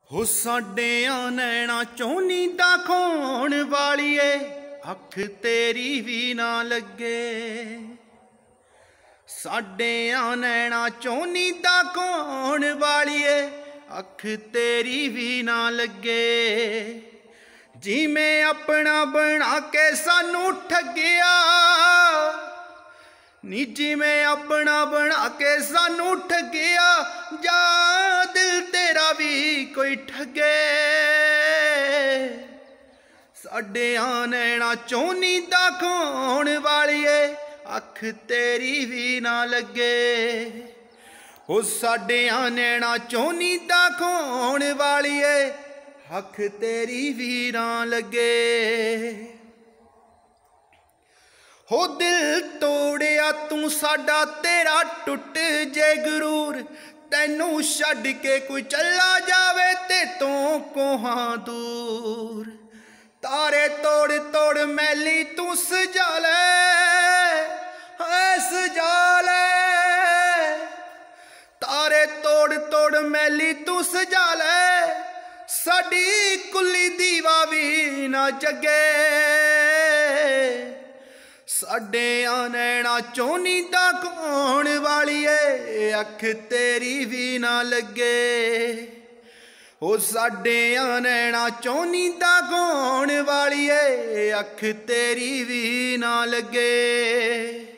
हो साडियां नैना चों नींदां खोण वालीए अख तेरी भी ना लगे। साडियां नैना चों नींदां खोण वालीए अख तेरी भी ना लगे। जिवें अपना बना के सानू ठगिया नी, जिवें अपना बना के सानू ठगिया, जा दिल तेरा भी कोई ठगे। साडियां नैना चों नींदां खोण वालीए अख तेरी भी ना लगे। ओ साडियां नैना चों नींदां खोण वालीए अख तेरी भी ना लगे। हो दिल तोड़िया तू साडा तेरा टुट जे गुरूर, तैनू छड्ड के कोई चला जावे ते तों कोहां दूर। तारे तोड़ तोड़ मैली तू सजा ले, सजा ले। तारे तोड़ तोड़ मैली तू सजा ले, साडी कुली दीवा भी ना जगे। साडियां नैना चों नींदां खोण वालीए अख तेरी भी ना लगे। ओ साडियां नैना चों नींदां खोण वालीए अख तेरी भी ना लगे।